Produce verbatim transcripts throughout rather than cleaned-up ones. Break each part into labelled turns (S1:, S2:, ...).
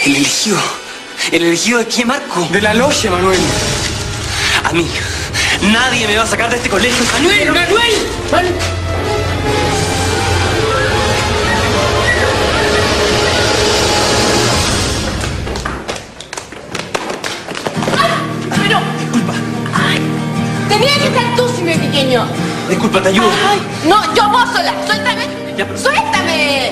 S1: El elegido. ¿El elegido de qué, Marco?
S2: De la logia, Manuel.
S1: A mí. Nadie me va a sacar de este colegio. ¡Manuel! ¡Manuel! ¡Manuel!
S3: Pero...
S1: Disculpa.
S3: Ay, tenía que ser tú, si me pequeño.
S1: Disculpa, te ayudo.
S3: Ay, no, yo vos sola. Suéltame.
S1: Ya, pero...
S3: ¡Suéltame!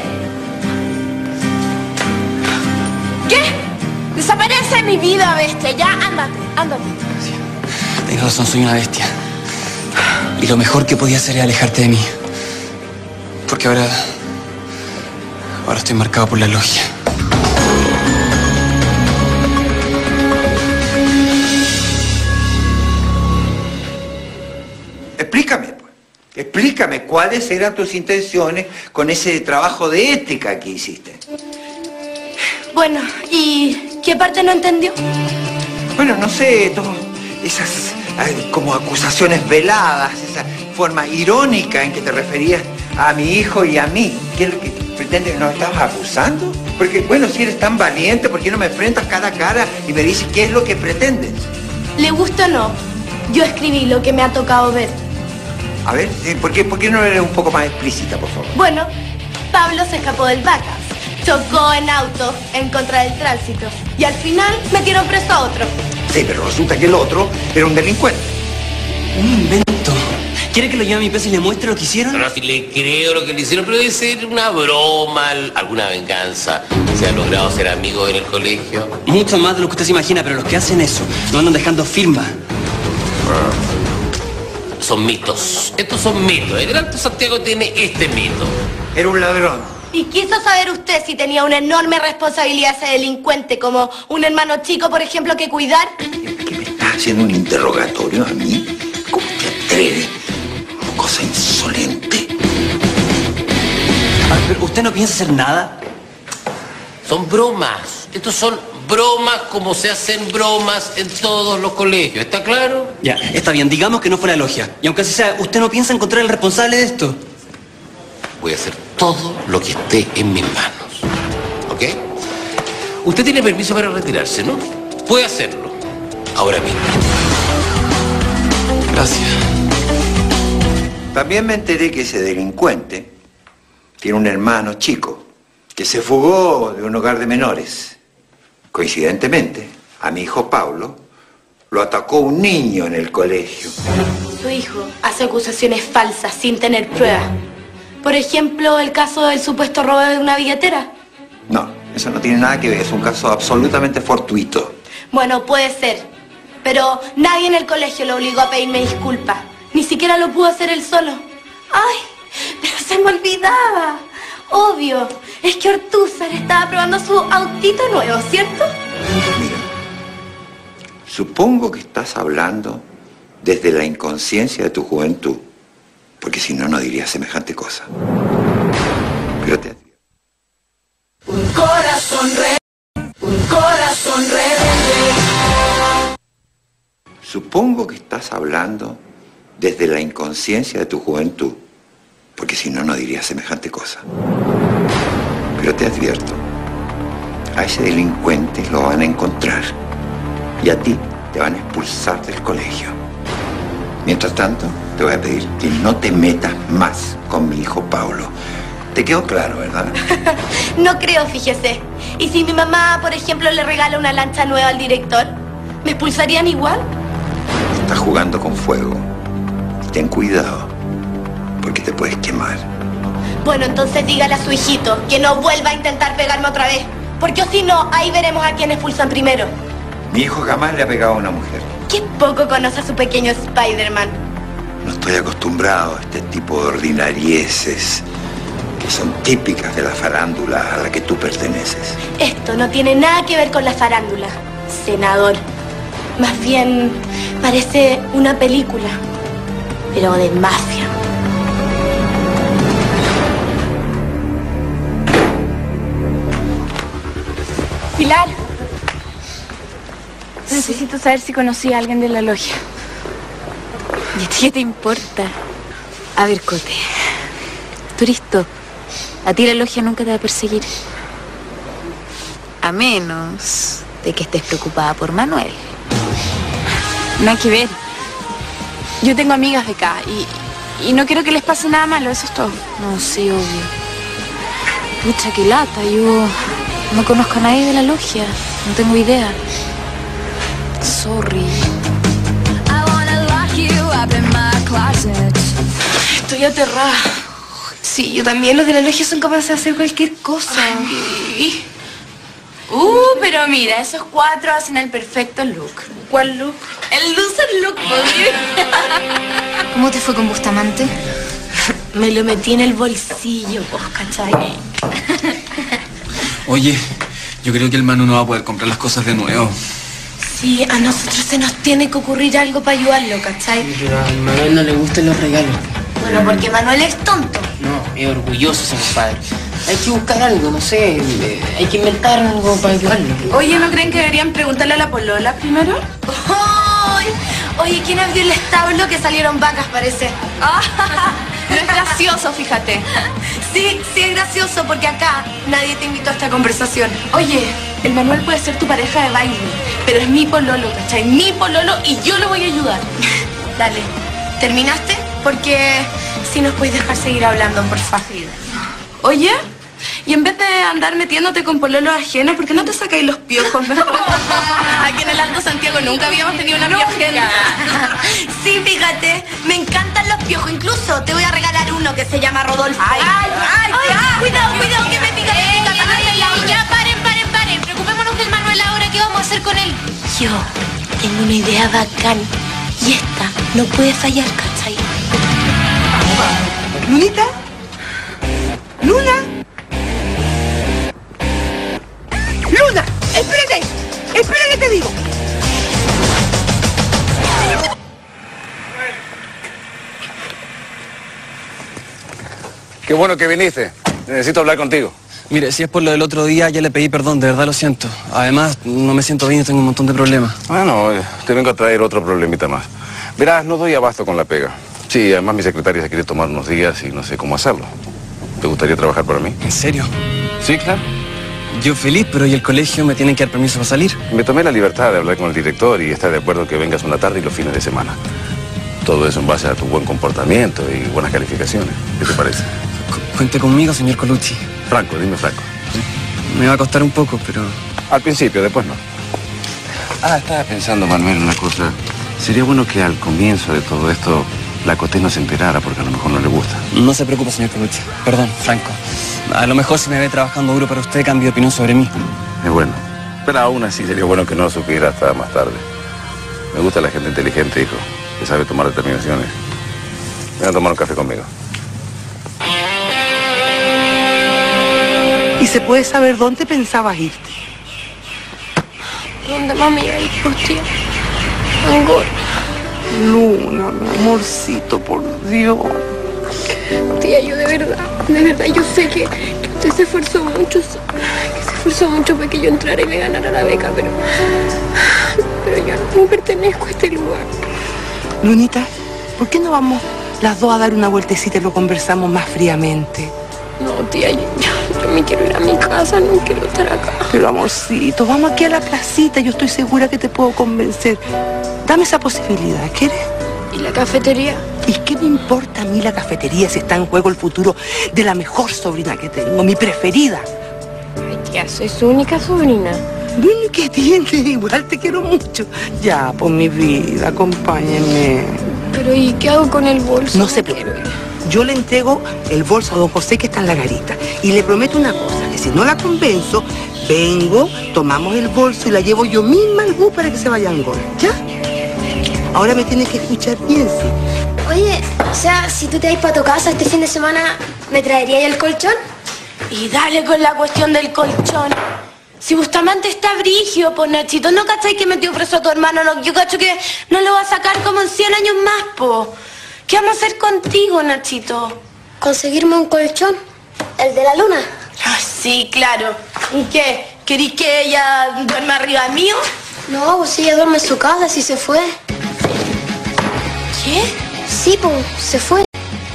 S3: ¿Qué? Desaparece de mi vida, bestia. Ya, ándate, ándate.
S1: Tienes razón, soy una bestia. Y lo mejor que podía hacer es alejarte de mí. Porque ahora... Ahora estoy marcado por la logia.
S4: Explícame, pues. Explícame cuáles eran tus intenciones con ese trabajo de ética que hiciste.
S3: Bueno, ¿y qué parte no entendió?
S4: Bueno, no sé, todo, esas ay, como acusaciones veladas, esa forma irónica en que te referías a mi hijo y a mí. ¿Qué es lo que pretendes? ¿Nos estabas acusando? Porque, bueno, si eres tan valiente, ¿por qué no me enfrentas cara a cara y me dices qué es lo que pretendes?
S3: Le gusta o no, yo escribí lo que me ha tocado ver.
S4: A ver, ¿por qué, por qué no eres un poco más explícita, por favor?
S3: Bueno, Pablo se escapó del Vacas, chocó en auto en contra del tránsito y al final metieron preso a otro.
S4: Sí, pero resulta que el otro era un delincuente.
S1: Un invento. ¿Quiere que lo lleve a mi peso y le muestre lo que hicieron?
S5: No, no, si le creo lo que le hicieron, pero debe ser una broma, alguna venganza. ¿Se ha logrado ser amigos en el colegio?
S1: Mucho más de lo que usted se imagina, pero los que hacen eso no andan dejando firmas.
S5: Son mitos. Estos son mitos. El Gran Santiago tiene este mito.
S4: Era un ladrón.
S3: ¿Y quiso saber usted si tenía una enorme responsabilidad ese delincuente, como un hermano chico, por ejemplo, que cuidar?
S4: ¿Qué me estás haciendo un interrogatorio a mí? ¿Cómo te atreves? Cosa insolente.
S1: Ah, pero ¿usted no piensa hacer nada?
S5: Son bromas. Estos son bromas como se hacen bromas en todos los colegios. ¿Está claro?
S1: Ya, está bien. Digamos que no fue la logia. Y aunque así sea, ¿usted no piensa encontrar el responsable de esto?
S5: Voy a hacer todo lo que esté en mis manos. ¿Ok? Usted tiene permiso para retirarse, ¿no? Puede hacerlo. Ahora mismo.
S1: Gracias.
S4: También me enteré que ese delincuente tiene un hermano chico que se fugó de un hogar de menores. Coincidentemente, a mi hijo Pablo lo atacó un niño en el colegio.
S3: Su hijo hace acusaciones falsas sin tener pruebas. Por ejemplo, el caso del supuesto robo de una billetera.
S4: No, eso no tiene nada que ver, es un caso absolutamente fortuito.
S3: Bueno, puede ser, pero nadie en el colegio lo obligó a pedirme disculpas. Ni siquiera lo pudo hacer él solo. ¡Ay! Pero se me olvidaba. Obvio, es que Ortúzar estaba probando su autito nuevo, ¿cierto?
S4: Mira, supongo que estás hablando desde la inconsciencia de tu juventud, porque si no, no dirías semejante cosa. Pero te advierto.
S6: Un corazón rebelde, un corazón rebelde.
S4: Supongo que estás hablando desde la inconsciencia de tu juventud, porque si no, no dirías semejante cosa. Pero te advierto, a ese delincuente lo van a encontrar y a ti te van a expulsar del colegio. Mientras tanto, te voy a pedir que no te metas más con mi hijo Pablo. ¿Te quedó claro, verdad?
S3: No creo, fíjese. ¿Y si mi mamá, por ejemplo, le regala una lancha nueva al director? ¿Me expulsarían igual?
S4: Estás jugando con fuego. Ten cuidado, porque te puedes quemar.
S3: Bueno, entonces dígale a su hijito que no vuelva a intentar pegarme otra vez. Porque si no, ahí veremos a quién expulsan primero.
S4: Mi hijo jamás le ha pegado a una mujer.
S3: Qué poco conoce a su pequeño Spider-Man.
S4: No estoy acostumbrado a este tipo de ordinarieces que son típicas de la farándula a la que tú perteneces.
S3: Esto no tiene nada que ver con la farándula, senador. Más bien, parece una película, pero de mafia.
S7: Pilar, necesito saber si conocí a alguien de la logia.
S8: ¿Y a ti qué te importa? A ver, Cote, tú eres top. A ti la logia nunca te va a perseguir. A menos de que estés preocupada por Manuel.
S7: Nada que ver. Yo tengo amigas de acá y, y no quiero que les pase nada malo, eso es todo.
S8: No, sí, obvio. Pucha, qué lata. Yo no conozco a nadie de la logia. No tengo idea. Sorry.
S3: Estoy aterrada. Sí, yo también. Los de la logia son capaces de hacer cualquier cosa.
S7: Ay. Uh, pero mira, esos cuatro hacen el perfecto look.
S3: ¿Cuál look?
S7: El loser look, ¿no?
S8: ¿Cómo te fue con Bustamante?
S3: Me lo metí en el bolsillo, vos, ¿cachai?
S1: Oye, yo creo que el Manu no va a poder comprar las cosas de nuevo.
S3: Sí, a nosotros se nos tiene que ocurrir algo para ayudarlo, ¿cachai?
S2: Pero a Manuel no le gustan los regalos.
S3: Bueno, porque Manuel es tonto.
S2: No, es orgulloso ese compadre. Hay que buscar algo, no sé, eh, hay que inventar algo para ayudarlo.
S3: Oye, ¿no creen que deberían preguntarle a la polola primero? ¡Ay! Oye, ¿quién abrió el establo que salieron vacas, parece?
S7: No es gracioso, fíjate.
S3: Sí, sí es gracioso, porque acá nadie te invitó a esta conversación.
S7: Oye, el Manuel puede ser tu pareja de baile, pero es mi pololo, ¿cachai? Mi pololo y yo lo voy a ayudar.
S3: Dale, ¿terminaste? Porque si nos puedes dejar seguir hablando, por favor.
S7: Oye, y en vez de andar metiéndote con pololos ajenos, ¿por qué no te sacáis los piojos mejor? Aquí en el Alto Santiago nunca habíamos tenido una pioja ajena.
S3: Sí, fíjate, me encantan los piojos. Incluso te voy a regalar uno que se llama Rodolfo.
S7: Ay, ay, ay,
S3: ay, cuidado, cuidado, que me pica, me pica, me pica.
S8: Ya, paren, paren, paren. Preocupémonos del Manuel ahora. ¿Qué vamos a hacer con él?
S3: Yo tengo una idea bacán y esta no puede fallar, ¿cachai?
S9: ¿Lunita? ¿Luna? ¡Luna! ¡Espérate! ¡Espérate que te digo!
S10: Qué bueno que viniste. Necesito hablar contigo.
S1: Mire, si es por lo del otro día, ya le pedí perdón, de verdad lo siento. Además, no me siento bien y tengo un montón de problemas.
S10: Bueno, eh, te vengo a traer otro problemita más. Verás, no doy abasto con la pega. Sí, además mi secretaria se quiere tomar unos días y no sé cómo hacerlo. ¿Te gustaría trabajar para mí?
S1: ¿En serio?
S10: Sí, claro.
S1: Yo feliz, pero ¿y el colegio me tienen que dar permiso para salir?
S10: Me tomé la libertad de hablar con el director y está de acuerdo que vengas una tarde y los fines de semana. Todo eso en base a tu buen comportamiento y buenas calificaciones. ¿Qué te parece?
S1: Cu cuente conmigo, señor Colucci.
S10: Franco, dime Franco.
S1: ¿Sí? Me va a costar un poco, pero...
S10: Al principio, después no. Ah, estaba pensando, Manuel, una cosa. Sería bueno que al comienzo de todo esto la Coté no se enterara porque a lo mejor no le gusta.
S1: No se preocupe, señor Colucci. Perdón, Franco. A lo mejor si me ve trabajando duro para usted, cambio de opinión sobre mí.
S10: Es bueno. Pero aún así sería bueno que no lo supiera hasta más tarde. Me gusta la gente inteligente, hijo, que sabe tomar determinaciones. Ven a tomar un café conmigo.
S9: ¿Y se puede saber dónde pensabas irte?
S3: ¿Dónde mami iba a ir, pues, tía? Angol.
S9: Luna, mi amorcito, por Dios.
S11: Tía, yo de verdad, de verdad, yo sé que, que usted se esforzó mucho, que se esforzó mucho para que yo entrara y me ganara la beca, pero, pero yo no pertenezco a este lugar.
S9: Lunita, ¿por qué no vamos las dos a dar una vueltecita y lo conversamos más fríamente?
S11: No, tía, yo, yo me quiero ir a mi casa, no quiero estar acá.
S9: Pero amorcito, vamos aquí a la placita, yo estoy segura que te puedo convencer. Dame esa posibilidad, ¿quieres?
S11: ¿Y la cafetería?
S9: ¿Y qué me importa a mí la cafetería si está en juego el futuro de la mejor sobrina que tengo, mi preferida?
S11: Ay, tía, soy su única sobrina.
S9: Bueno, ¿qué tiene? Igual te quiero mucho. Ya, pues mi vida, acompáñenme.
S11: Pero ¿y qué hago con el bolso?
S9: No se preocupe. Yo le entrego el bolso a don José que está en la garita. Y le prometo una cosa, que si no la convenzo, vengo, tomamos el bolso y la llevo yo misma al bus para que se vaya a Angol. ¿Ya? Ahora me tienes que escuchar bien, sí.
S12: Oye, o sea, si tú te vas para tu casa este fin de semana, ¿me traerías el colchón?
S3: Y dale con la cuestión del colchón. Si Bustamante está brigio, pues Nachito, ¿no cachai que metió preso a tu hermano? No, yo cacho que no lo va a sacar como en cien años más, po. ¿Qué vamos a hacer contigo, Nachito?
S12: ¿Conseguirme un colchón? ¿El de la luna?
S3: Ah, sí, claro. ¿Y qué? ¿Querís que ella duerma arriba mío?
S12: No, pues ella duerme en su casa, si se fue.
S3: ¿Qué?
S12: Sí, pues, se fue.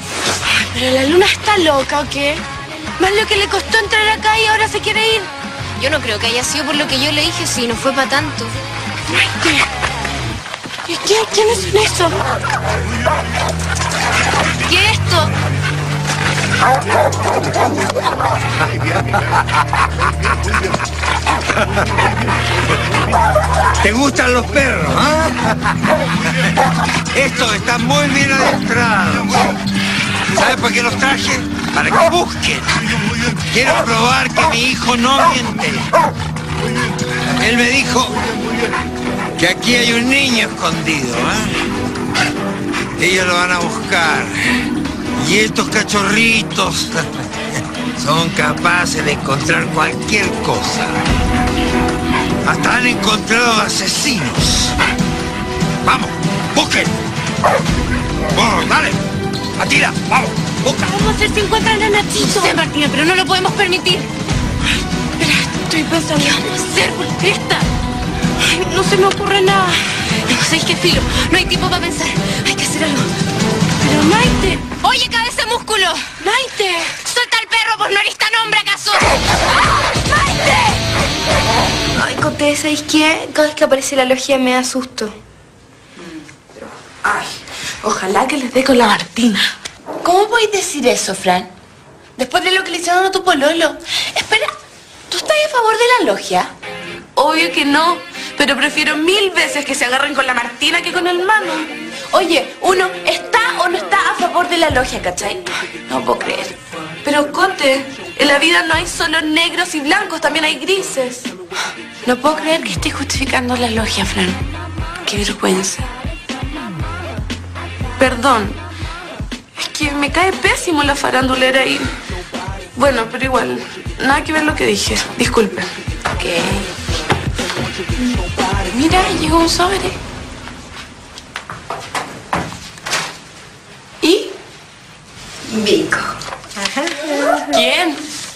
S3: Ay, pero la luna está loca, ¿o qué? Más lo que le costó entrar acá y ahora se quiere ir.
S8: Yo no creo que haya sido por lo que yo le dije, si no fue para tanto.
S3: Maite. ¿Y qué? ¿Quiénes son esos?
S8: ¿Qué es esto?
S4: ¿Te gustan los perros, ah? Estos están muy bien adiestrados. ¿Sabes por qué los traje? Para que busquen. Quiero probar que mi hijo no miente. Él me dijo que aquí hay un niño escondido, ¿eh? Ellos lo van a buscar. Y estos cachorritos son capaces de encontrar cualquier cosa. Hasta han encontrado asesinos. Vamos, busquen. Vamos, dale. Atira, vamos, busca.
S3: Vamos a hacer si encuentran a Nachito.
S8: Sí, Martina, pero no lo podemos permitir.
S3: Espera, estoy pensando. ¿Qué vamos a hacer por esta? Ay, no se me ocurre nada.
S8: No, ¿sabes qué, Filo? No hay tiempo para pensar. Hay que hacer algo.
S3: Pero Maite.
S8: Oye, cabeza de músculo.
S3: Maite.
S8: Suelta al perro, pues no eres tan hombre, ¿acaso?
S3: ¡Maite!
S12: Ay, Coté, ¿sabes qué? Cada vez que aparece la logia me da susto.
S3: Pero, ay, ojalá que les dé con la Martina.
S7: ¿Cómo podéis decir eso, Fran? Después de lo que le hicieron a tu pololo. Espera, ¿tú estás a favor de la logia?
S3: Obvio que no, pero prefiero mil veces que se agarren con la Martina que con el Manu.
S7: Oye, uno está o no está a favor de la logia, ¿cachai? No puedo creer.
S3: Pero, Cote, en la vida no hay solo negros y blancos, también hay grises.
S7: No puedo creer que estés justificando la logia, Fran. Qué vergüenza.
S3: Perdón, es que me cae pésimo la farandulera y... Bueno, pero igual, nada que ver lo que dije. Disculpe.
S7: Ok. Mira, llegó un sobre.
S3: ¿Y?
S12: Vico.
S3: ¿Quién?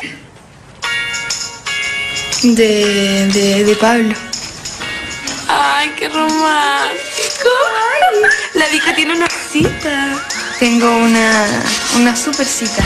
S12: De, de, de Pablo.
S3: Ay, qué romántico. La Vico tiene una cita.
S12: Tengo una, una super cita.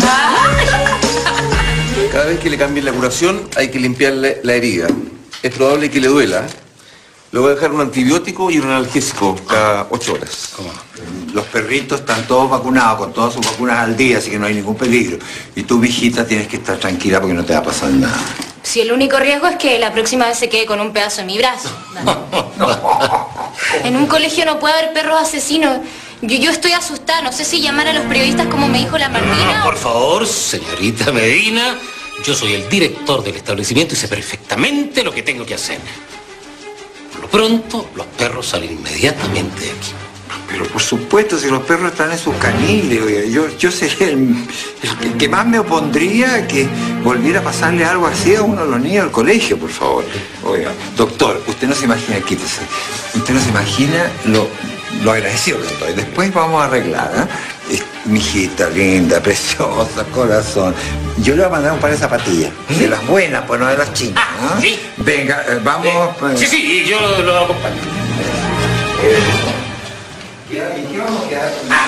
S10: Cada vez que le cambien la curación hay que limpiarle la herida. Es probable que le duela. Le voy a dejar un antibiótico y un analgésico cada ocho horas.
S4: ¿Cómo? Los perritos están todos vacunados, con todas sus vacunas al día, así que no hay ningún peligro. Y tú, mijita, tienes que estar tranquila porque no te va a pasar nada.
S8: Si el único riesgo es que la próxima vez se quede con un pedazo de mi brazo. En un colegio no puede haber perros asesinos. Yo, yo estoy asustada, no sé si llamar a los periodistas como me dijo la Martina.
S5: No, por favor, señorita Medina. Yo soy el director del establecimiento y sé perfectamente lo que tengo que hacer. Por lo pronto, los perros salen inmediatamente de aquí.
S4: Pero por supuesto, si los perros están en sus caniles, oiga, yo, yo sería el, el que más me opondría a que volviera a pasarle algo así a uno de los niños del colegio, por favor. Oiga, doctor, usted no se imagina, quítese, usted no se imagina lo, lo agradecido que estoy. Después vamos a arreglar, ¿eh? Mi hijita linda, preciosa, corazón. Yo le voy a mandar un par de zapatillas, ¿Mm? De las buenas, pues no de las chinas.
S5: Ah, ¿sí?
S4: Venga, eh, vamos.
S5: Eh,
S4: pues.
S5: Sí, sí, yo lo, lo acompaño.
S4: Eh, ¿Y qué vamos a quedar? Ah.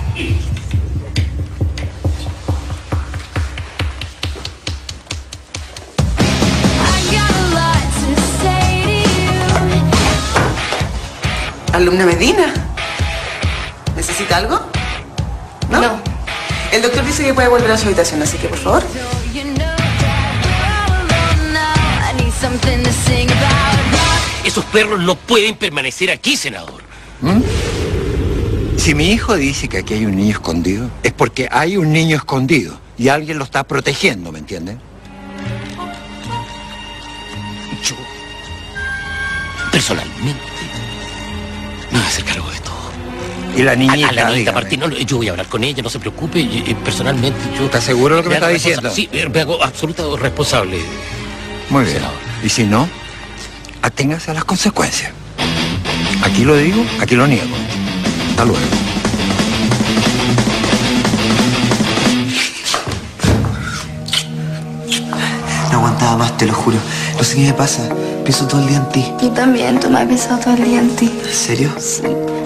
S9: Alumna Medina, ¿necesita algo? ¿No?
S7: No.
S9: El doctor dice que puede volver a su habitación, así que por favor.
S5: Esos perros no pueden permanecer aquí, senador.
S4: ¿Mm? Si mi hijo dice que aquí hay un niño escondido, es porque hay un niño escondido y alguien lo está protegiendo, ¿me entienden?
S5: Yo, personalmente, me voy a hacer cargo de todo.
S4: Y la niñita,
S5: A, a la niñita
S4: dígame.
S5: Martín, no, yo voy a hablar con ella, no se preocupe. y- y personalmente, yo...
S4: ¿Estás seguro de lo que me
S5: hago
S4: está
S5: responsa-
S4: diciendo?
S5: Sí, me hago absoluta responsable.
S4: Muy bien.
S5: Senador.
S4: Y si no, aténgase a las consecuencias. Aquí lo digo, aquí lo niego. Hasta luego.
S1: No aguantaba más, te lo juro. No sé qué me pasa. Pienso todo el día en ti.
S12: Yo también, tú me has pensado todo el día en ti.
S1: ¿En serio?
S12: Sí.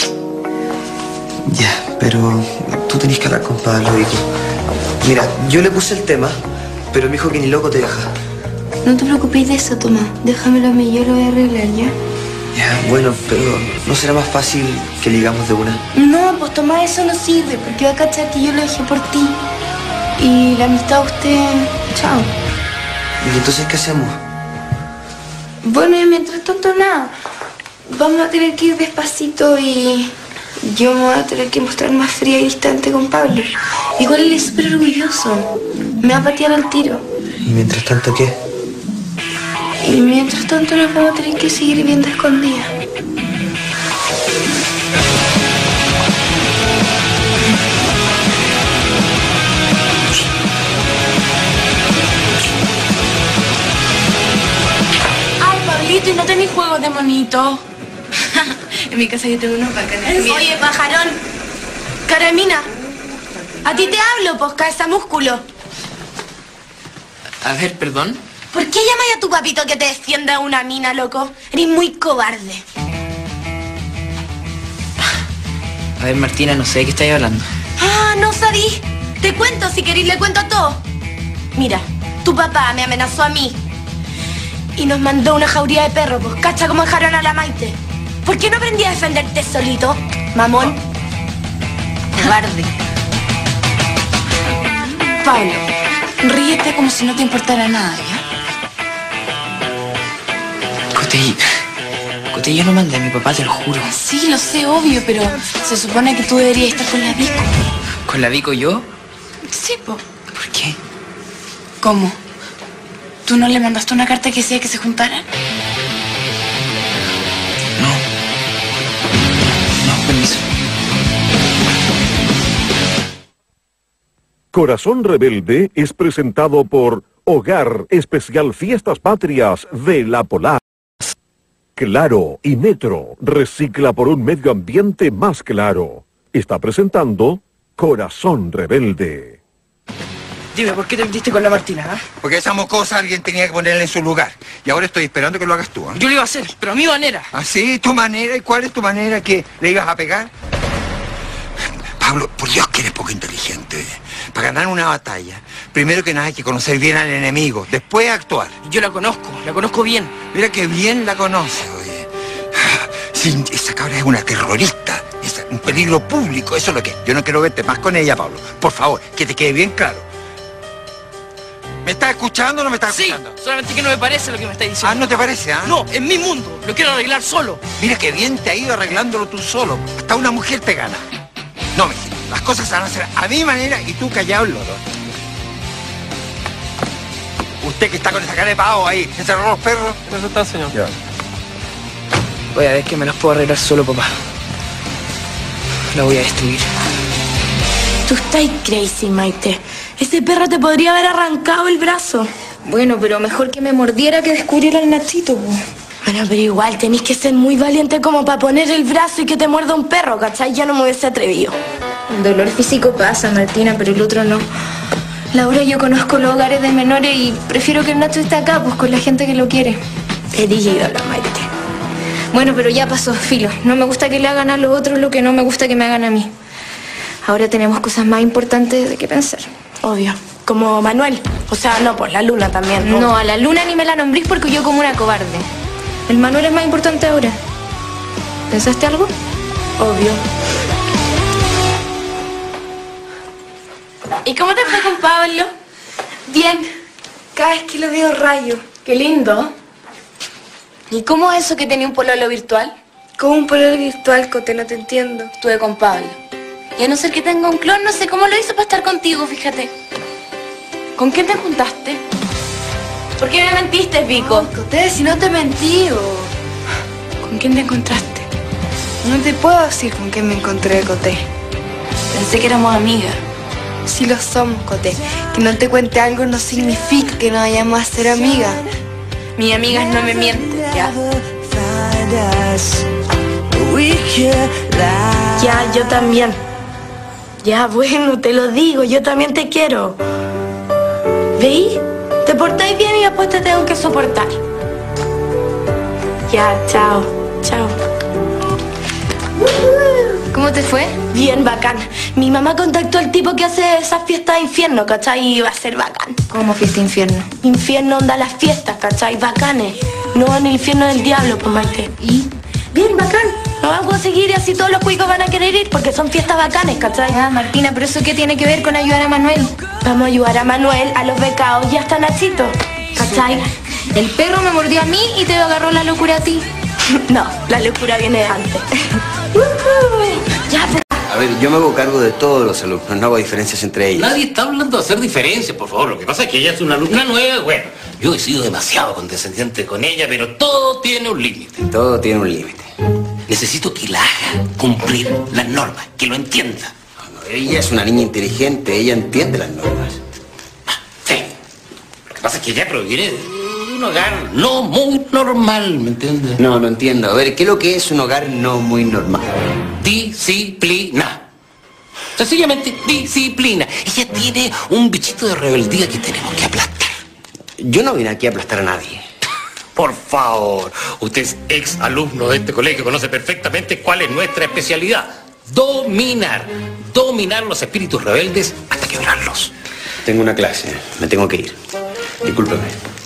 S1: Ya, pero tú tenés que hablar con Pablo, hijo. Mira, yo le puse el tema, pero me dijo que ni loco te deja.
S3: No te preocupes de eso, Tomás. Déjamelo a mí, yo lo voy a arreglar, ¿ya?
S13: Ya, bueno, pero ¿no será más fácil que ligamos de una?
S3: No, pues Tomás, eso no sirve, porque va a cachar que yo lo dejé por ti. Y la amistad de usted... Chao.
S13: ¿Y entonces qué hacemos?
S3: Bueno, y mientras tanto, nada. Vamos a tener que ir despacito y... yo me voy a tener que mostrar más fría y distante con Pablo. Igual él es súper orgulloso. Me va a patear al tiro.
S13: ¿Y mientras tanto qué?
S3: Y mientras tanto nos vamos a tener que seguir viendo escondidas.
S7: Ay, Pablito, ¿y no tenés juegos de monito? En mi casa yo tengo unos bacanes.
S3: Oye, pajarón. Carmina, a ti te hablo, posca, esa músculo.
S2: A ver, perdón.
S3: ¿Por qué llamas a tu papito que te defienda a una mina, loco? Eres muy cobarde.
S2: A ver, Martina, no sé de qué estáis hablando.
S3: Ah, no sabí. Te cuento, si queréis, le cuento todo. Mira, tu papá me amenazó a mí. Y nos mandó una jauría de perros, pues cacha como dejaron a la Maite. ¿Por qué no aprendí a defenderte solito, mamón?
S7: Cobarde. Pablo, ríete como si no te importara nada, ¿ya?
S2: Cote, Cote, yo no mandé a mi papá, te lo juro.
S7: Sí, lo sé, obvio, pero se supone que tú deberías estar con la Vico.
S2: ¿Con la Vico yo?
S7: Sí, po.
S2: ¿Por qué?
S7: ¿Cómo? ¿Tú no le mandaste una carta que decía que se juntaran?
S2: No. No, permiso.
S14: Corazón Rebelde es presentado por Hogar Especial Fiestas Patrias de La Polar. Claro y Metro recicla por un medio ambiente más claro. Está presentando Corazón Rebelde.
S2: Dime, ¿por qué te metiste con la Martina? ¿eh?
S4: Porque esa mocosa alguien tenía que ponerla en su lugar. Y ahora estoy esperando que lo hagas tú. ¿eh?
S2: Yo lo iba a hacer, pero a mi manera.
S4: ¿Ah, sí? ¿Tu manera? ¿Y cuál es tu manera? ¿Que le ibas a pegar? Pablo, por Dios que eres poco inteligente. Para ganar una batalla, primero que nada hay que conocer bien al enemigo, después actuar.
S2: Yo la conozco, la conozco bien.
S4: Mira que bien la conoce, oye. Sí, esa cabra es una terrorista, es un peligro público, eso es lo que es. Yo no quiero verte más con ella, Pablo. Por favor, que te quede bien claro. ¿Me estás escuchando o no me estás escuchando?
S2: Sí, solamente que no me parece lo que me estás diciendo.
S4: Ah, ¿no te parece, ah?
S2: No, es mi mundo, lo quiero arreglar solo.
S4: Mira que bien te ha ido arreglándolo tú solo. Hasta una mujer te gana. No, mijito, las cosas se van a hacer a mi manera y tú callado el loro. Usted que está con esa cara de pavo ahí, encerró los perros.
S2: Eso está, señor. Ya. Voy a ver que me las puedo arreglar solo, papá. La voy a destruir.
S3: Tú estás crazy, Maite. Ese perro te podría haber arrancado el brazo.
S11: Bueno, pero mejor que me mordiera que descubriera el Nachito, po.
S3: Bueno, pero igual tenés que ser muy valiente como para poner el brazo y que te muerda un perro, ¿cachai? Ya no me hubiese atrevido.
S11: El dolor físico pasa, Martina, pero el otro no. Laura, yo conozco los hogares de menores y prefiero que el Nacho esté acá, pues con la gente que lo quiere.
S3: Eres ídola, Maite.
S11: Bueno, pero ya pasó, filo. No me gusta que le hagan a los otros lo que no me gusta que me hagan a mí. Ahora tenemos cosas más importantes de qué pensar.
S3: Obvio. Como Manuel. O sea, no, pues la Luna también.
S11: No, no a la Luna ni me la nombrís porque yo como una cobarde. El Manuel es más importante ahora. ¿Pensaste algo?
S3: Obvio.
S7: ¿Y cómo te fue con Pablo?
S3: Bien. Cada vez que lo veo rayo.
S7: Qué lindo. ¿Y cómo es eso que tenía un pololo virtual?
S3: Como un pololo virtual, Cote, no te entiendo.
S7: Estuve con Pablo. Y a no ser que tenga un clon, no sé cómo lo hizo para estar contigo, fíjate. ¿Con quién te juntaste? ¿Por qué me mentiste, Pico?
S3: Ay, Cote, si no te mentí,
S7: o... ¿Con quién te encontraste?
S3: No te puedo decir con quién me encontré, Cote.
S7: Pensé que éramos amigas.
S3: Sí lo somos, Cote. Que no te cuente algo no significa que no vayamos a ser amigas.
S7: Mis amigas no me mienten, ya.
S3: Ya, yo también. Ya, bueno, te lo digo, yo también te quiero. ¿Veis? Te portáis bien y después te tengo que soportar. Ya, chao, chao.
S11: ¿Cómo
S8: ¿Cómo te fue?
S3: Bien, bacán. Mi mamá contactó al tipo que hace esas fiestas de infierno, ¿cachai? Y va a ser bacán.
S8: ¿Cómo fiesta infierno?
S3: Infierno onda las fiestas, ¿cachai? Bacanes. No en el infierno del diablo, pues, Maite.
S8: ¿Y?
S3: Bien, bacán. Nos vamos a seguir y así todos los cuicos van a querer ir porque son fiestas bacanes, ¿cachai?
S8: Ah, Martina, ¿pero eso qué tiene que ver con ayudar a Manuel?
S3: Vamos a ayudar a Manuel, a los becados y hasta a Nachito, ¿cachai?
S8: El perro me mordió a mí y te agarró la locura a ti.
S3: No, la locura viene de antes.
S13: Ya, a ver, yo me hago cargo de todos los alumnos, no hago diferencias entre ellos.
S5: Nadie está hablando de hacer diferencias, por favor. Lo que pasa es que ella es una alumna nueva. Bueno, yo he sido demasiado condescendiente con ella, pero todo tiene un límite.
S13: Todo tiene un límite.
S5: Necesito que la haga cumplir las normas, que lo entienda.
S13: No, no, ella es una niña inteligente, ella entiende las normas.
S5: Sí. Lo que pasa es que ella proviene de un hogar no muy normal, ¿me entiendes?
S13: No, no entiendo. A ver, ¿qué es lo que es un hogar no muy normal?
S5: Disciplina. Sencillamente, disciplina. Ella tiene un bichito de rebeldía que tenemos que aplastar.
S13: Yo no vine aquí a aplastar a nadie.
S5: Por favor, usted es ex alumno de este colegio, conoce perfectamente cuál es nuestra especialidad. Dominar. Dominar los espíritus rebeldes hasta quebrarlos.
S13: Tengo una clase, me tengo que ir. Discúlpeme.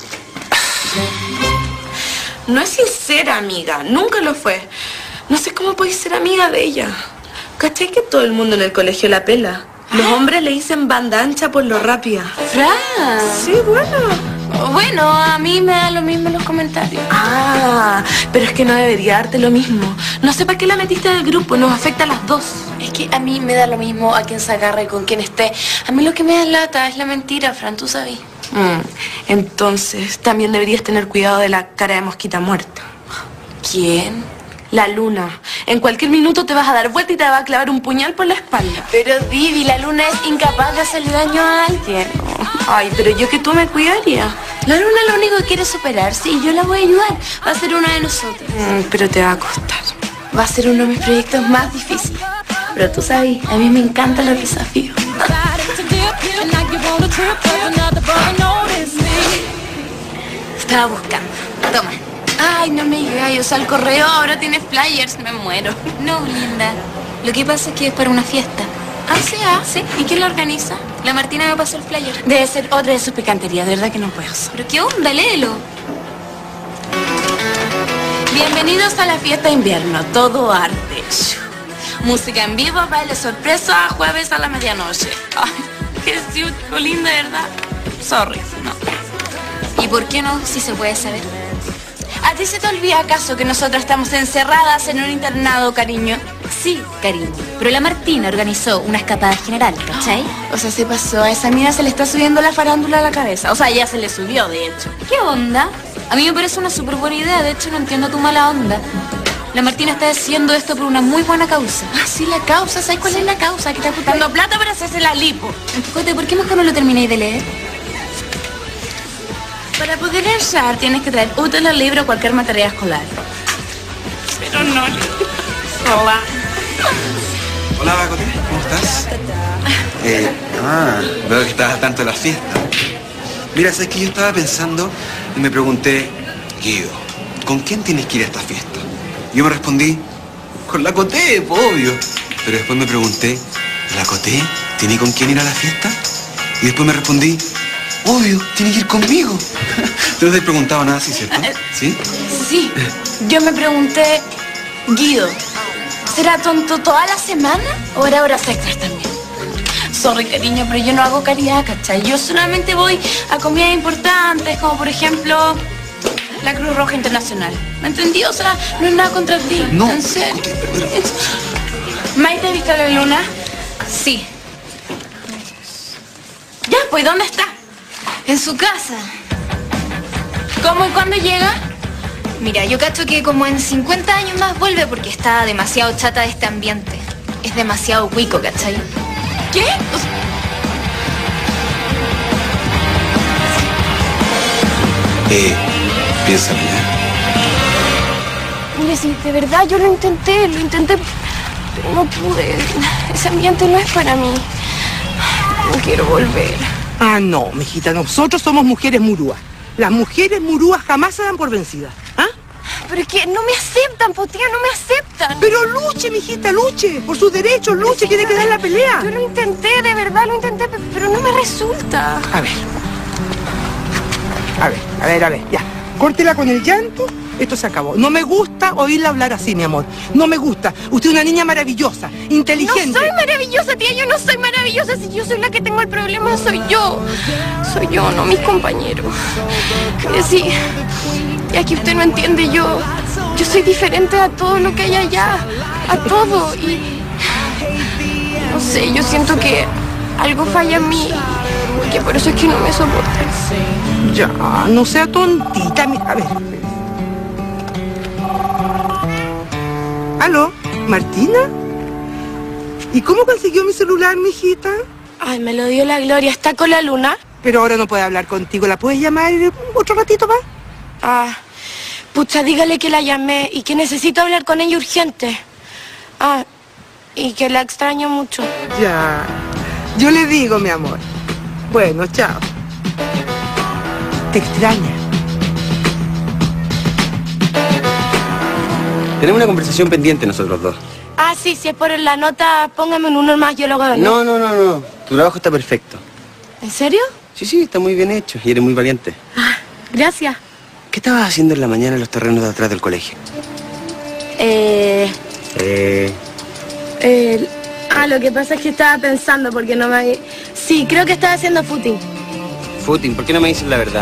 S7: No es sincera, amiga. Nunca lo fue. No sé cómo podéis ser amiga de ella. ¿Cachai que todo el mundo en el colegio la pela? Los hombres le dicen banda ancha por lo rápida.
S8: Fran.
S7: Sí, bueno.
S8: Bueno, a mí me da lo mismo en los comentarios.
S7: Ah, pero es que no debería darte lo mismo. No sé para qué la metiste del grupo, nos afecta a las dos.
S8: Es que a mí me da lo mismo a quién se agarre y con quién esté. A mí lo que me da lata es la mentira, Fran, tú sabes.
S7: Mm, entonces, también deberías tener cuidado de la cara de mosquita muerta.
S8: ¿Quién?
S7: La luna. En cualquier minuto te vas a dar vuelta y te va a clavar un puñal por la espalda.
S8: Pero Vivi, la luna es incapaz de hacerle daño a alguien.
S7: Ay, pero yo que tú me cuidaría.
S8: La luna lo único que quiere es superarse y yo la voy a ayudar. Va a ser una de nosotros.
S7: Mm, pero te va a costar.
S8: Va a ser uno de mis proyectos más difíciles. Pero tú sabes, a mí me encantan los desafíos. Estaba buscando. Toma. Ay, no me digas, yo salgo al correo, ahora tienes flyers, me muero. No, linda. Lo que pasa es que es para una fiesta.
S7: ¿Ah, sí? Ah?
S8: ¿Sí? ¿Y quién la organiza? La Martina me pasó el flyer.
S7: Debe ser otra de sus picanterías, de verdad que no puedo.
S8: ¿Pero qué onda? Léelo.
S7: Bienvenidos a la fiesta de invierno, todo arte. Música en vivo, baile sorpresa, jueves a la medianoche. Ay, qué cute, linda, ¿verdad? Sorry, no.
S8: ¿Y por qué no, si se puede saber?
S7: ¿A ti se te olvida acaso que nosotras estamos encerradas en un internado, cariño?
S8: Sí, cariño. Pero la Martina organizó una escapada general, ¿cachai?
S7: O sea, se pasó. A esa mina se le está subiendo la farándula a la cabeza. O sea, ya se le subió, de hecho.
S8: ¿Qué onda? A mí me parece una súper buena idea. De hecho, no entiendo tu mala onda. La Martina está haciendo esto por una muy buena causa.
S7: Ah, sí, la causa. ¿Sabes cuál es la causa? Que está juntando plata para hacerse la lipo.
S8: Cote, ¿por qué mejor no lo terminéis de leer?
S7: Para poder entrar tienes que traer útiles, libro o cualquier material escolar. Pero no. Hola.
S15: Hola, Bacote. ¿Cómo estás? Eh, ah, veo que estás al tanto de la fiesta. Mira, sabes que yo estaba pensando y me pregunté, Guido, ¿con quién tienes que ir a esta fiesta? Yo me respondí, con la Coté, obvio. Pero después me pregunté, ¿la Coté tiene con quién ir a la fiesta? Y después me respondí, obvio, tiene que ir conmigo. Tú no te has preguntado nada así, ¿cierto? ¿Sí?
S7: Sí. Yo me pregunté, Guido, ¿será tonto toda la semana o era horas extras también? Sorry, cariño, pero yo no hago caridad, ¿cachai? Yo solamente voy a comidas importantes, como por ejemplo la Cruz Roja Internacional. ¿Me entendí? O sea, no es nada contra ti.
S15: No.
S7: ¿En serio? ¿Maite, viste la luna?
S8: Sí.
S7: Ya, pues, ¿dónde está?
S8: En su casa.
S7: ¿Cómo y cuándo llega?
S8: Mira, yo cacho que como en cincuenta años más vuelve porque está demasiado chata de este ambiente. Es demasiado cuico, ¿cachai?
S7: ¿Qué?
S15: Eh, piénsalo, ¿ya?
S11: Mire, sí, de verdad yo lo intenté, lo intenté, pero no pude. Ese ambiente no es para mí. No quiero volver.
S9: Ah, no, mijita, nosotros somos mujeres murúas. Las mujeres murúas jamás se dan por vencidas. ¿Ah?
S11: pero es que no me aceptan, pues tía, no me aceptan.
S9: Pero luche, mijita, luche. Por sus derechos, luche, tiene que dar la pelea.
S11: Yo lo intenté, de verdad lo intenté, pero no me resulta.
S9: A ver. A ver, a ver, a ver, ya. Córtela con el llanto. Esto se acabó. No me gusta oírla hablar así, mi amor. No me gusta. Usted es una niña maravillosa, inteligente.
S11: No soy maravillosa, tía. Yo no soy maravillosa. Si yo soy la que tengo el problema, soy yo. Soy yo, no mis compañeros. Eh, sí. Y aquí usted no entiende. Yo, yo soy diferente a todo lo que hay allá. A todo. Y no sé, yo siento que algo falla en mí. Y que por eso es que no me soportan.
S9: Ya, no sea tontita. A ver. ¿Aló? ¿Martina? ¿Y cómo consiguió mi celular, mijita?
S11: Ay, me lo dio la Gloria. ¿Está con la Luna?
S9: Pero ahora no puede hablar contigo. ¿La puedes llamar otro ratito más?
S11: Ah, pucha, dígale que la llamé y que necesito hablar con ella urgente. Ah, y que la extraño mucho.
S9: Ya, yo le digo, mi amor. Bueno, chao. Te extraña.
S15: Tenemos una conversación pendiente nosotros dos.
S11: Ah, sí, si es por la nota, póngame un uno más, yo lo hago.
S15: No, no, no, no. Tu trabajo está perfecto.
S11: ¿En serio?
S15: Sí, sí, está muy bien hecho y eres muy valiente.
S11: Ah, gracias.
S15: ¿Qué estabas haciendo en la mañana en los terrenos de atrás del colegio?
S11: Eh...
S15: Eh...
S11: eh ah, lo que pasa es que estaba pensando porque no me... Sí, creo que estaba haciendo footing.
S15: Footing, ¿por qué no me dices la verdad?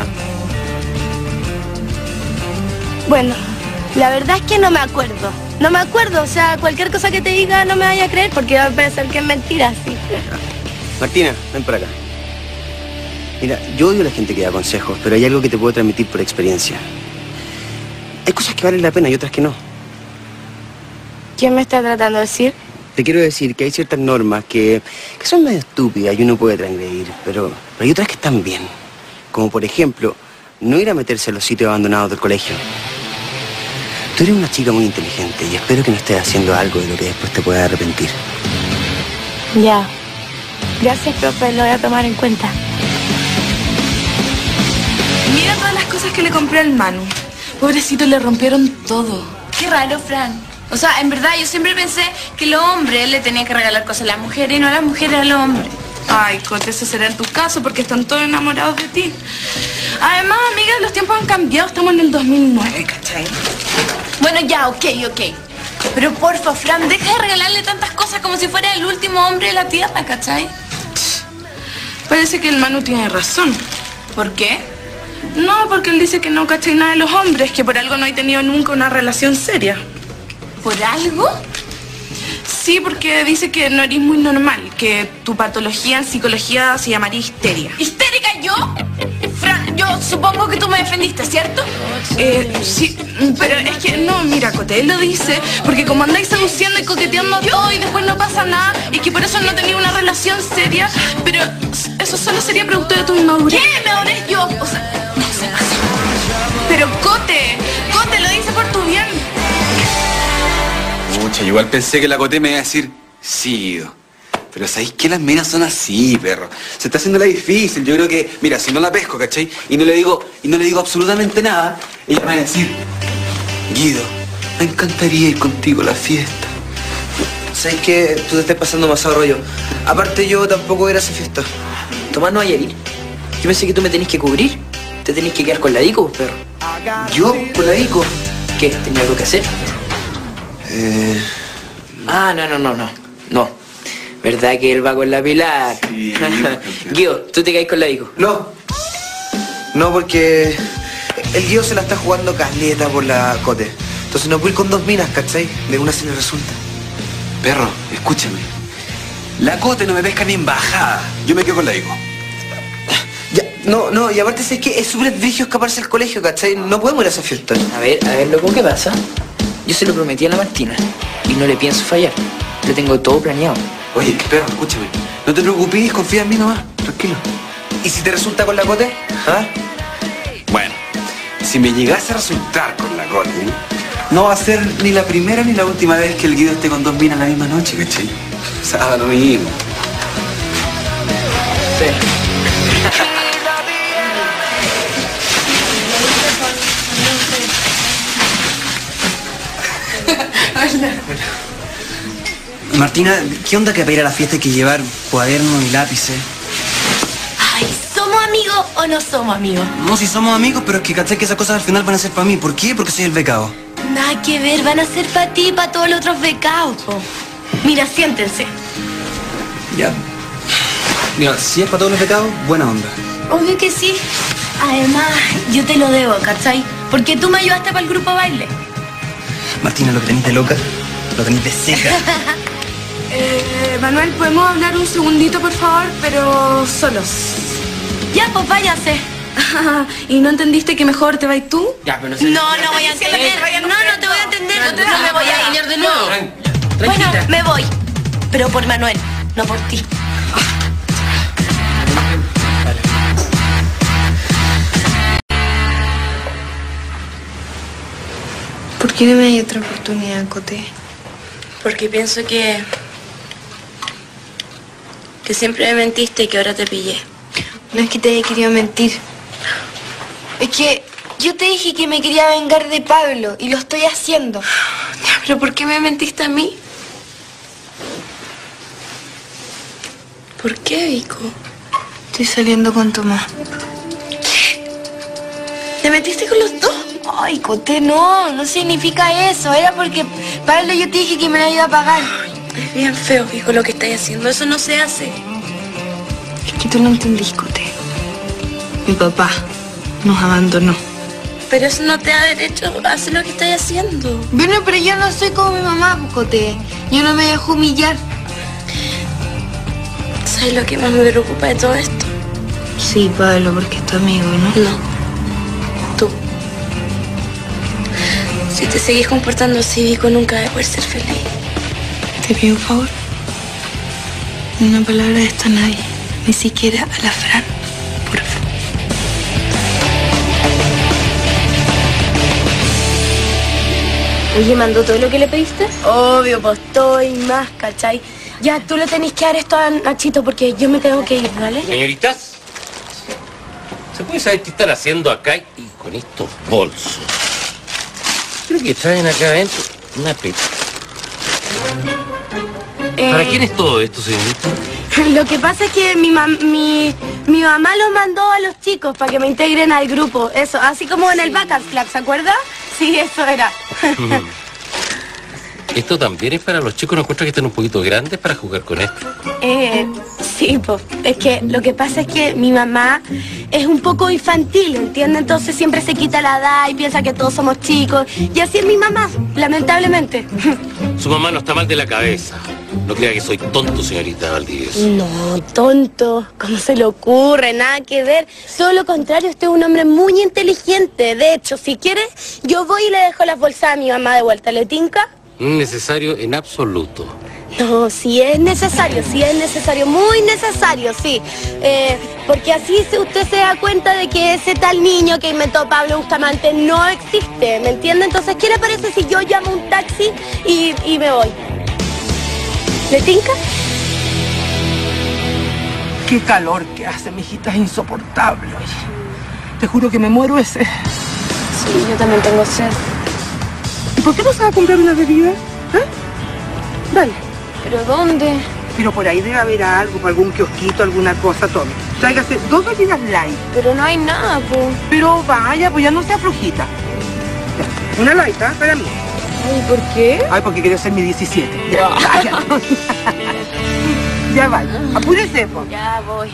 S11: Bueno, la verdad es que no me acuerdo. No me acuerdo, o sea, cualquier cosa que te diga no me vaya a creer porque va a parecer que es mentira, sí.
S15: Martina, ven por acá. Mira, yo odio a la gente que da consejos, pero hay algo que te puedo transmitir por experiencia. Hay cosas que valen la pena y otras que no.
S11: ¿Quién me está tratando de decir?
S15: Te quiero decir que hay ciertas normas que, que son medio estúpidas y uno puede transgredir, pero, pero hay otras que están bien. Como por ejemplo, no ir a meterse en los sitios abandonados del colegio. Tú eres una chica muy inteligente y espero que no estés haciendo algo de lo que después te puedas arrepentir.
S11: Ya. Gracias, profe, lo voy a tomar en cuenta.
S7: Mira todas las cosas que le compré al Manu. Pobrecito, le rompieron todo. Qué raro, Fran. O sea, en verdad, yo siempre pensé que los hombres le tenían que regalar cosas a las mujeres y no a las mujeres a los hombres. Ay, Cote, eso será en tu caso porque están todos enamorados de ti. Además, amiga, los tiempos han cambiado. Estamos en el dos mil nueve, ¿cachai? Bueno, ya, ok, ok. Pero porfa, Fran, deja de regalarle tantas cosas como si fuera el último hombre de la tierra, ¿cachai? Parece que el Manu tiene razón. ¿Por qué? No, porque él dice que no cachai nada de los hombres, que por algo no he tenido nunca una relación seria. ¿Por algo? Sí, porque dice que no eres muy normal, que tu patología en psicología se llamaría histeria. ¿Histérica yo? Fran, yo supongo que tú me defendiste, ¿cierto? Eh, sí, pero es que no, mira, Cote, él lo dice porque como andáis seduciendo y coqueteando todo y después no pasa nada y que por eso no tenía una relación seria, pero eso solo sería producto de tu inmadurez. ¿Qué inmadurez yo? O sea, no se pasa. Pero Cote, Cote lo dice por tu bien.
S15: Mucha, igual pensé que la Coté me iba a decir, sí, Guido. Pero ¿sabéis que las minas son así, perro? Se está haciendo la difícil. Yo creo que, mira, si no la pesco, ¿cachai? Y no le digo, y no le digo absolutamente nada, ella me va a decir, Guido, me encantaría ir contigo a la fiesta.
S13: ¿Sabes que tú te estás pasando demasiado rollo? Aparte yo tampoco voy a ir a esa fiesta.
S2: Tomás no vaya a ir. Yo pensé que tú me tenés que cubrir. Te tenés que quedar con la Dico, perro.
S13: ¿Yo? ¿Con la Dico?
S2: ¿Qué? ¿Tenía algo que hacer?
S13: Eh...
S2: Ah, no, no, no, no. No. ¿Verdad que él va con la Pilar?
S15: Sí.
S2: Guido, ¿tú te caes con la Dico?
S13: No. No, porque el Guido se la está jugando caleta por la Cote. Entonces no puedo ir con dos minas, ¿cachai? De una se le resulta.
S15: Perro, escúchame. La Cote no me pesca ni en bajada. Yo me quedo con la Dico.
S13: Ya, no, no, y aparte es que es súper brillo escaparse del colegio, ¿cachai? No podemos ir a esa fiesta.
S2: A ver, a ver, loco, ¿qué pasa? Yo se lo prometí a la Martina y no le pienso fallar. Lo tengo todo planeado.
S15: Oye, perro, escúchame. No te preocupes, confía en mí nomás. Tranquilo.
S13: ¿Y si te resulta con la Cote? ¿Ah?
S15: Bueno, si me llegase a resultar con la Cote, ¿eh? No va a ser ni la primera ni la última vez que el Guido esté con dos minas la misma noche, ¿cachai? O sea, lo mismo.
S2: Sí.
S13: Martina, ¿qué onda que para ir a la fiesta hay que llevar cuadernos y lápices?
S3: Ay, ¿somos amigos o no somos amigos?
S13: No, si somos amigos, pero es que caché que esas cosas al final van a ser para mí. ¿Por qué? Porque soy el becado.
S3: Nada que ver, van a ser para ti y para todos los otros becados, po. Mira, siéntense.
S13: Ya. Mira, si es para todos los becados, buena onda.
S3: Obvio que sí. Además, yo te lo debo, ¿cachai? Porque tú me ayudaste para el grupo baile.
S13: Martina, lo que tenés de loca, lo tenés de seca.
S11: eh, Manuel, ¿podemos hablar un segundito, por favor? Pero solos.
S3: Ya, pues váyase.
S11: ¿Y no entendiste que mejor te vas tú?
S2: Ya, pero no sé.
S3: No, no voy a entender. No, no te voy a entender. No, te, no me voy a ir de nuevo.
S2: Tranquila.
S3: Bueno, me voy. Pero por Manuel, no por ti.
S11: ¿Por qué no me hay otra oportunidad, Coté?
S7: Porque pienso que... que siempre me mentiste y que ahora te pillé.
S11: No es que te haya querido mentir.
S3: Es que yo te dije que me quería vengar de Pablo y lo estoy haciendo.
S11: Ya, pero ¿por qué me mentiste a mí?
S7: ¿Por qué, Vico?
S11: Estoy saliendo con Tomás.
S3: ¿Te metiste con los dos? Ay, Coté, no, no significa eso. Era porque Pablo yo te dije que me la iba a pagar.
S7: Es bien feo, Vico, lo que estáis haciendo. Eso no se hace.
S11: Es que tú no entendís, Coté. Mi papá nos abandonó.
S7: Pero eso no te da derecho a hacer lo que estáis haciendo.
S3: Bueno, pero yo no soy como mi mamá, Coté. Yo no me dejo humillar.
S7: ¿Sabes lo que más me preocupa de todo esto?
S11: Sí, Pablo, porque es tu amigo, ¿no?
S7: No. Tú. Si te seguís comportando así, Vico nunca va a poder ser feliz.
S11: Te pido un favor. Ni una palabra de esto a nadie. Ni siquiera a la Fran. Por favor.
S3: Oye, ¿mandó todo lo que le pediste? Obvio, pues todo y más, ¿cachai? Ya, tú le tenés que dar esto a Nachito porque yo me tengo que ir, ¿vale?
S5: Señoritas, ¿se puede saber qué están haciendo acá y con estos bolsos? Creo que traen acá adentro una peta.
S3: Eh,
S5: ¿Para quién es todo esto, señorita?
S3: Lo que pasa es que mi, mam mi, mi mamá los mandó a los chicos para que me integren al grupo. Eso, así como en el Backup Club, ¿se acuerda? Sí, eso era.
S5: ¿Esto también es para los chicos? ¿No encuentran que están un poquito grandes para jugar con esto?
S3: Eh, sí, pues, es que lo que pasa es que mi mamá es un poco infantil, ¿entiende? Entonces siempre se quita la edad y piensa que todos somos chicos. Y así es mi mamá, lamentablemente.
S5: Su mamá no está mal de la cabeza. No crea que soy tonto, señorita Valdivieso.
S3: No, tonto, ¿cómo se le ocurre? Nada que ver. Todo lo contrario, usted es un hombre muy inteligente. De hecho, si quiere, yo voy y le dejo las bolsas a mi mamá de vuelta. ¿Le tinca?
S5: Necesario en absoluto.
S3: No, sí es necesario, sí es necesario, muy necesario, sí. Eh, porque así usted se da cuenta de que ese tal niño que inventó Pablo Bustamante no existe, ¿me entiende? Entonces, ¿qué le parece si yo llamo un taxi y, y me voy? ¿Le tinca?
S9: Qué calor que hace, mijita, es insoportable. Te juro que me muero ese.
S3: Sí, yo también tengo sed.
S9: ¿Y por qué no se va a comprar una bebida? ¿Eh? Dale.
S3: ¿Pero dónde?
S9: Pero por ahí debe haber algo, por algún kiosquito, alguna cosa, tome. Tráigase dos bebidas light.
S3: Pero no hay nada, pues.
S9: Pero vaya, pues ya no sea flojita. Ya, una light, ¿eh? Para mí.
S3: ¿Y por qué?
S9: Ay, porque quiero ser mi diecisiete. Ya, ya. Ya vaya. Apúrese, pues.
S3: Ya voy.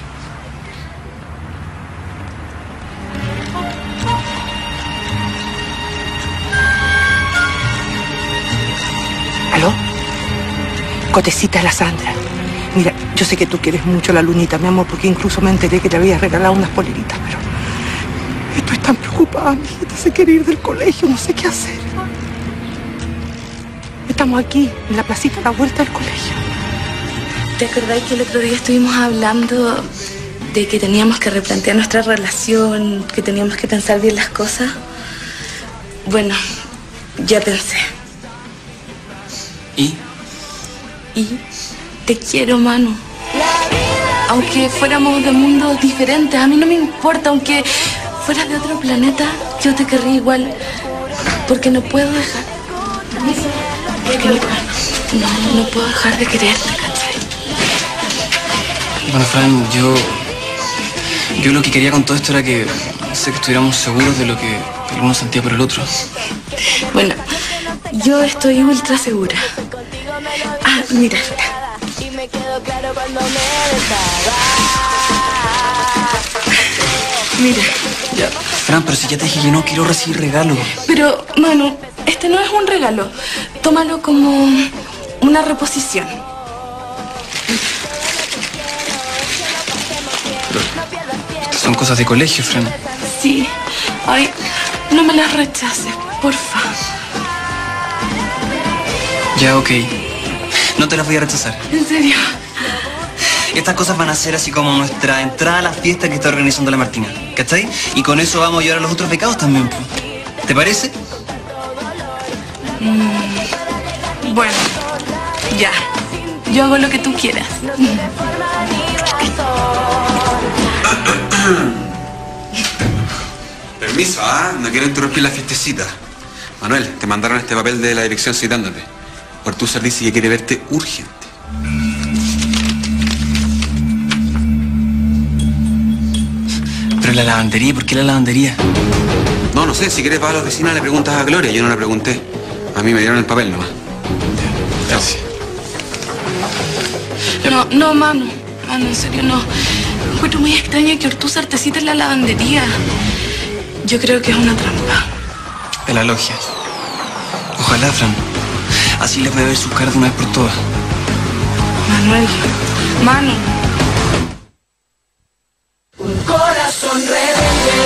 S9: ¿Aló? Cotecita, la Sandra. Mira, yo sé que tú quieres mucho a la Lunita, mi amor, porque incluso me enteré que te había regalado unas poleritas, pero estoy tan preocupada, mi hijita se quiere ir del colegio, no sé qué hacer. Estamos aquí, en la placita a la vuelta del colegio.
S7: ¿Te acordáis que el otro día estuvimos hablando de que teníamos que replantear nuestra relación, que teníamos que pensar bien las cosas? Bueno, ya pensé.
S5: ¿Y?
S7: Y te quiero, Manu. Aunque fuéramos de mundos diferentes, a mí no me importa. Aunque fueras de otro planeta, yo te querría igual. Porque no puedo dejar. Porque no puedo. no, no puedo dejar de quererte, ¿cachai?
S1: Bueno, Fran, yo... Yo lo que quería con todo esto era que... sé que estuviéramos seguros de lo que el uno sentía por el otro.
S7: Bueno, yo estoy ultra segura. Ah, mira, mira.
S1: Ya, Fran, pero si ya te dije que no quiero recibir regalos.
S7: Pero, Manu, este no es un regalo. Tómalo como una reposición.
S1: Estas son cosas de colegio, Fran.
S7: Sí. Ay, no me las rechaces, porfa.
S1: Ya, ok. No te las voy a rechazar.
S7: ¿En serio?
S1: Estas cosas van a ser así como nuestra entrada a la fiesta que está organizando la Martina, ¿cachai? Y con eso vamos a ayudar a los otros becados también, po. ¿Te parece?
S7: Mm, bueno, ya. Yo hago lo que tú quieras.
S15: Permiso, ¿ah? No quiero interrumpir la fiestecita. Manuel, te mandaron este papel de la dirección citándote. Por tu servicio que quiere verte urgente.
S1: Pero la lavandería, ¿por qué la lavandería?
S15: No, no sé, si quieres vas a la oficina le preguntas a Gloria, yo no le pregunté. A mí me dieron el papel nomás.
S1: Gracias.
S7: No, no, Manu. Manu, en serio, no. Me encuentro muy extraño que Ortúzar te cite en la lavandería. Yo creo que es una trampa.
S1: De la logia. Ojalá, Fran. Así les voy a ver sus caras de una vez por todas.
S7: Manuel. Manu.
S6: Un corazón rebelde.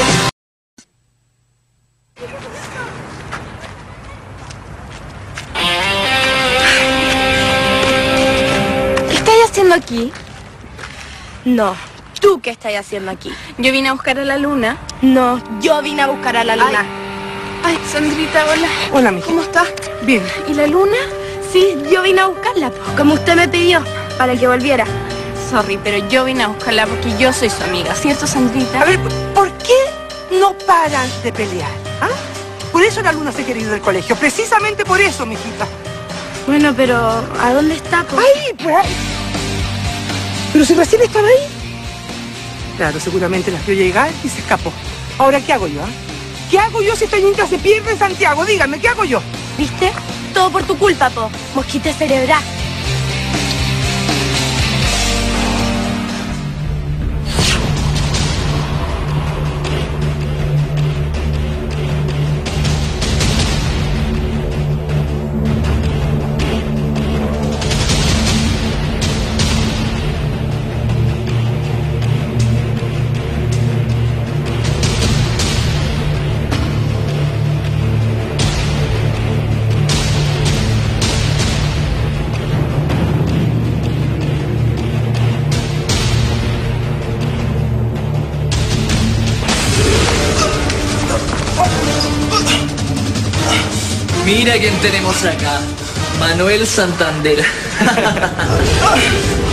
S12: ¿Qué estáis haciendo aquí? No. ¿Tú qué estás haciendo aquí?
S7: Yo vine a buscar a la luna.
S12: No, yo vine a buscar a la luna.
S7: Ay, Ay Sandrita, hola.
S9: Hola, mija.
S7: ¿Cómo estás?
S9: Bien.
S12: ¿Y la luna? Sí, yo vine a buscarla, como usted me pidió, para que volviera.
S7: Sorry, pero yo vine a buscarla porque yo soy su amiga, ¿cierto, Sandrita?
S9: A ver, ¿por qué no paran de pelear? ¿Ah? Por eso la luna se quiere ir del colegio, precisamente por eso, mijita.
S12: Bueno, pero ¿a dónde está, po?
S9: Ahí, pues ahí. Pero si recién estaba ahí. Claro, seguramente las vio llegar y se escapó. Ahora, ¿qué hago yo? ¿eh? ¿Qué hago yo si esta niña se pierde en Santiago? Dígame, ¿qué hago yo?
S12: ¿Viste? Todo por tu culpa, po. Mosquita cerebral.
S2: Mira quién tenemos acá. Manuel Santander.